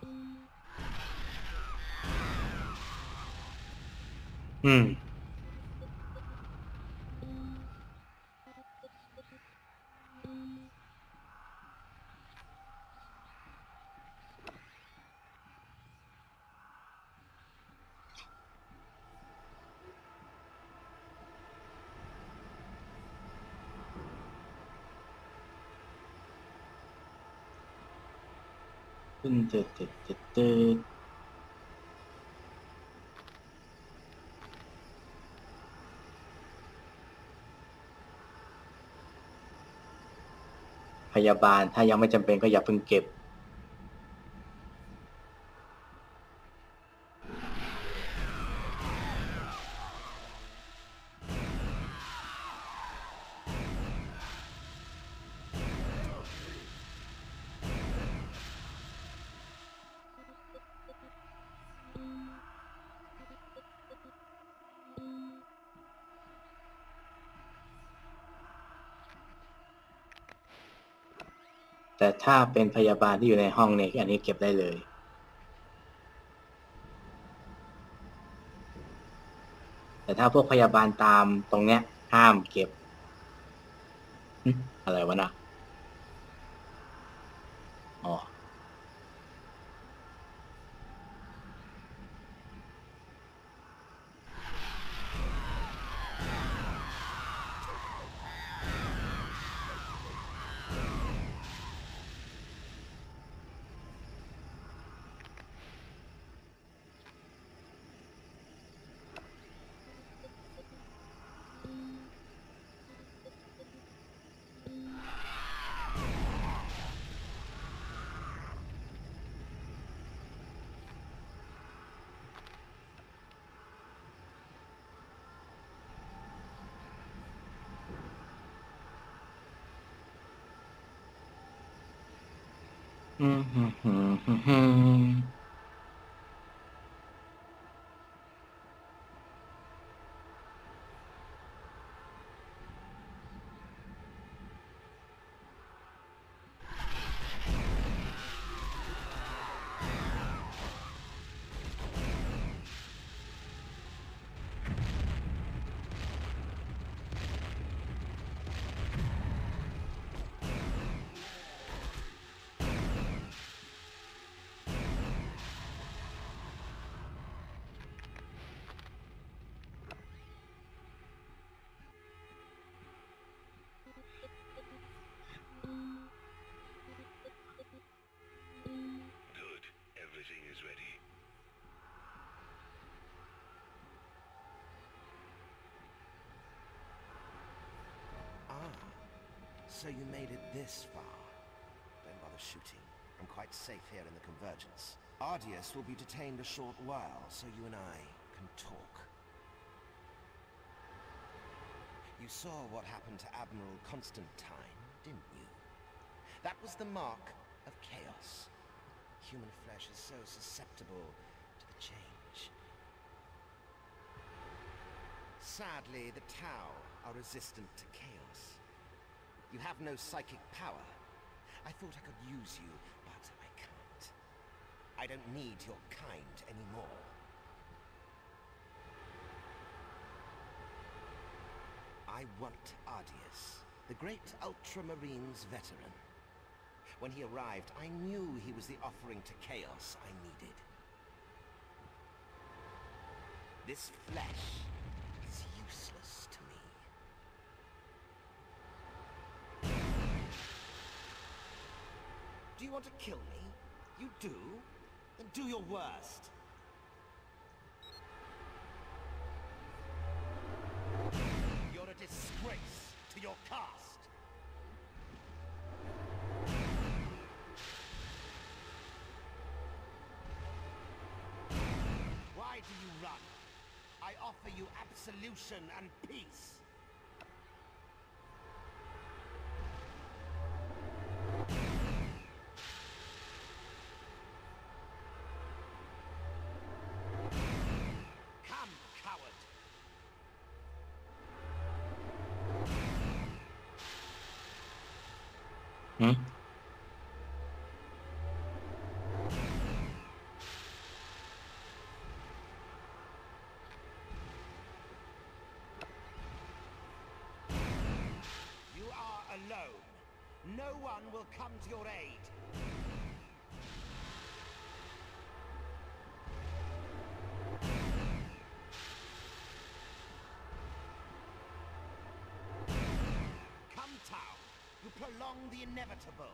อืมตึ้งตึ๊ดพยาบาลถ้ายังไม่จำเป็นก็อย่าเพิ่งเก็บแต่ถ้าเป็นพยาบาลที่อยู่ในห้องเนี่ยอันนี้เก็บได้เลยแต่ถ้าพวกพยาบาลตามตรงเนี้ยห้ามเก็บอะไรวะนะอ๋ออืมฮึมฮึมฮึมฮึม Good. Everything is ready. Ah, so you made it this far. Don't bother shooting. I'm quite safe here in the Convergence. Ardius will be detained a short while, so you and I can talk. You saw what happened to Admiral Constantine, didn't you? That was the mark of chaos. Human flesh is so susceptible to the change. Sadly, the Tau are resistant to chaos. You have no psychic power. I thought I could use you, but I can't. I don't need your kind anymore. I want Ardius, the great Ultramarines veteran. When he arrived, I knew he was the offering to chaos I needed. This flesh is useless to me. Do you want to kill me? You do? Then do your worst. You're a disgrace to your caste. Why do you run? I offer you absolution and peace. Come, coward. No one will come to your aid. Come, Tau. You prolong the inevitable.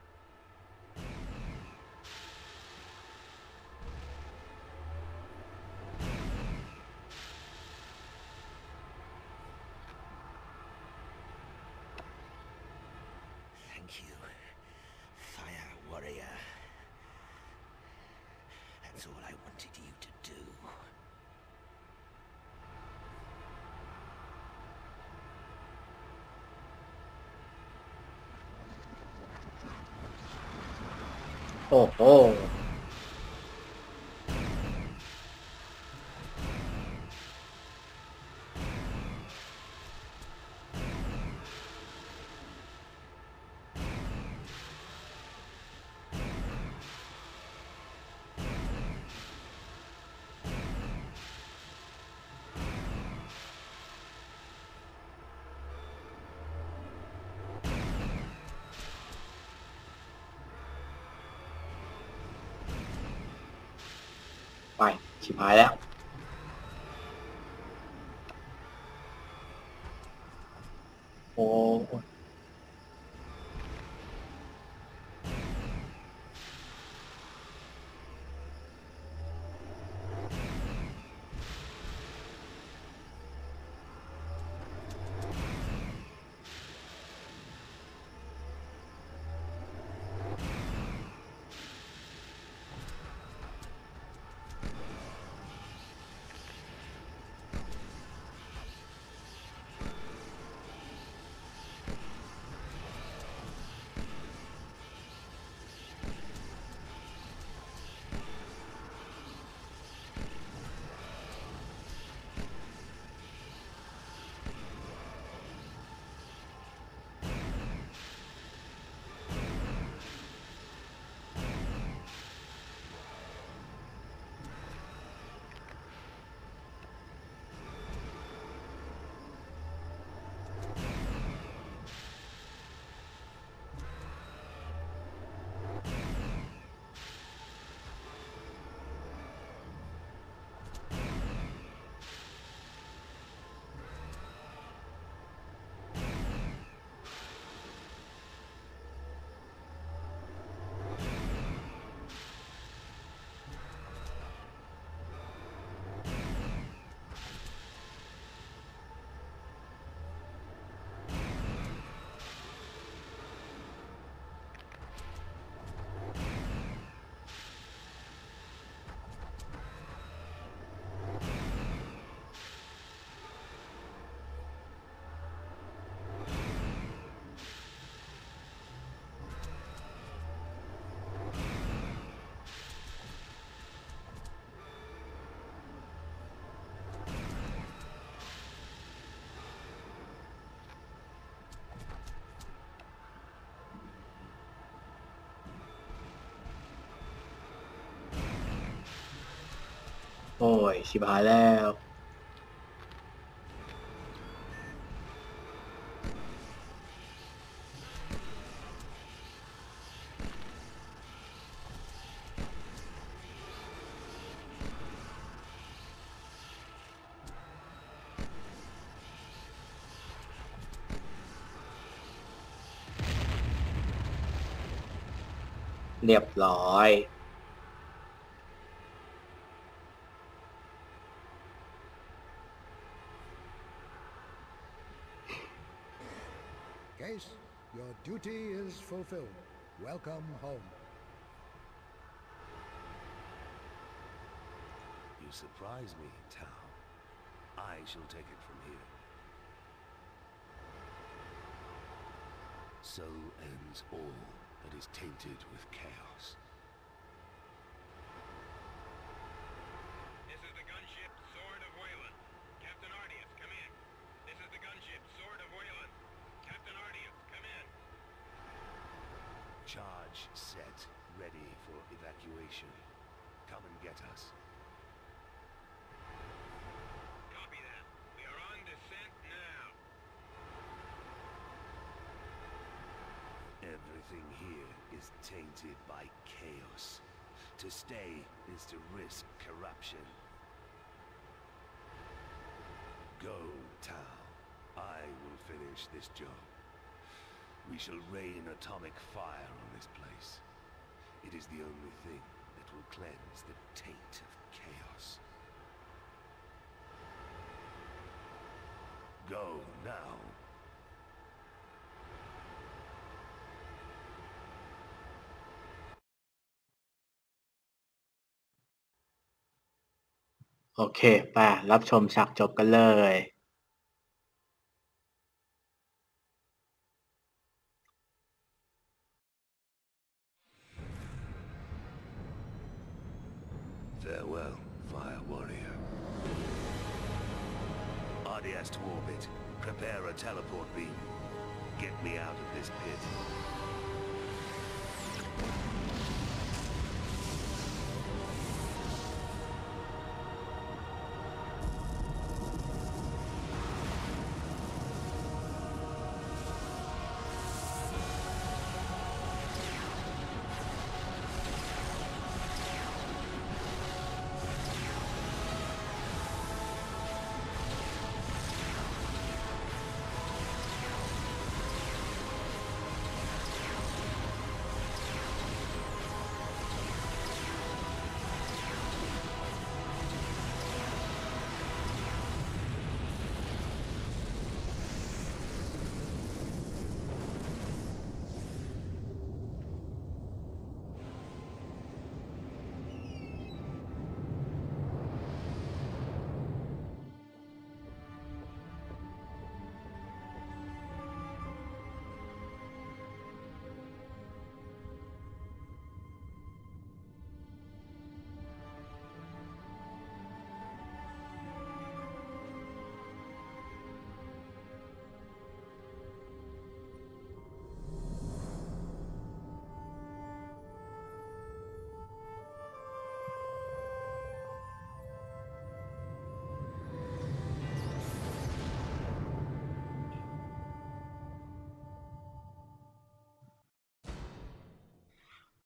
Thank you, Fire Warrior. That's all I wanted you to do. โอ้โหไปชิบหายแล้วโอ้โอ้ยชิบหายแล้วเรียบร้อย Case, your duty is fulfilled. Welcome home. You surprise me, Tau. I shall take it from here. So ends all that is tainted with chaos. This is the gunship Sword of Wayland. Captain Ardius, come in. This is the gunship Sword of Wayland. Captain Ardius, come in. Charge set, ready for evacuation. Come and get us. Copy that. We are on descent now. tainted by chaos. To stay is to risk corruption. Go, Tau. I will finish this job. We shall rain atomic fire on this place. It is the only thing that will cleanse the taint of chaos. Go now. โอเคไปรับชมฉากจบกันเลย Farewell, Fire Warrior. RDS to orbit. Prepare a teleport beam. Get me out of this pit.